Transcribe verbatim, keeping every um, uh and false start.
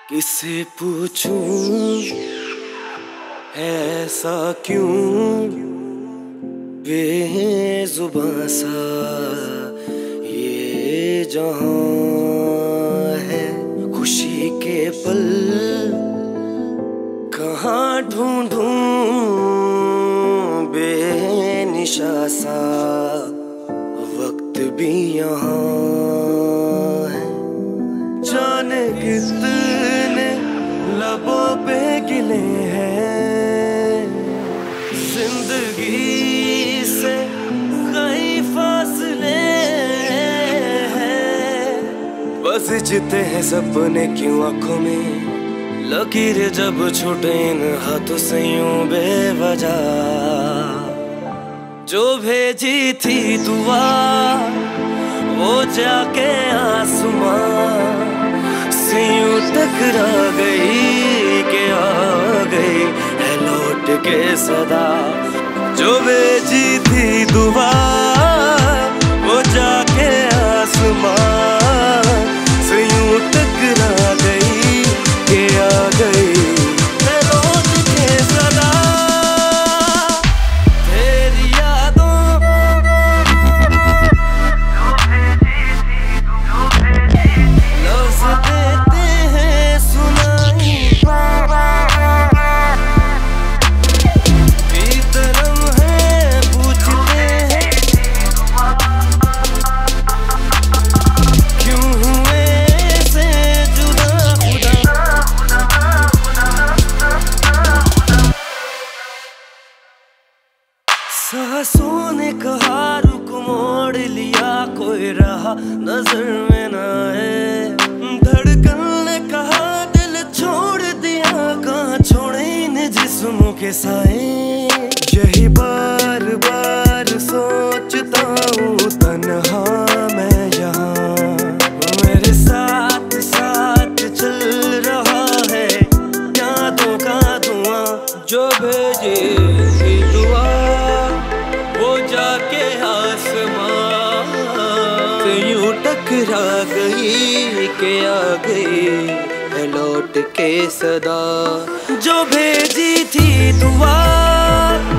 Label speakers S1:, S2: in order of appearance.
S1: किसे पूछूं ऐसा क्यों बेजुबां सा ये जहां है। खुशी के पल कहाँ ढूंढूं बेनिशा सा वक्त भी यहाँ है। जाने कितने लबों पे गिले हैं जिंदगी से कई फासले हैं। बस जीते हैं सपने क्यों आंखों में लकीरें जब छूटे इन हाथों से यूं बेवजह। जो भेजी थी दुआ वो जाके आसमां से यूं टकरा गई के आ गई है लौट के सदा। जो भेजी थी दुआ वो जाके आसमां से यूं टकरा गई के आ गई है लौट के सदा। तेरी यादों लफ्ज़ देते हैं सुनाई बेदरम है पूछते हैं क्यों हुए से जुदा खुदा। सांसों ने कहा रुक मोड़ लिया कोई रहा नजर में ना है। धड़कन ने कहा दिल छोड़ दिया कहाँ छोड़े इन जिस्मों के साए। यही बार बार सोचता हूँ तन्हा मैं यहाँ मेरे साथ साथ चल रहा है यादों का धुआं। जो भेजे थी दुआ वो जाके आसमां से यूं टकरा गई के आ गई है लौट के सदा। जो भेजी थी दुआ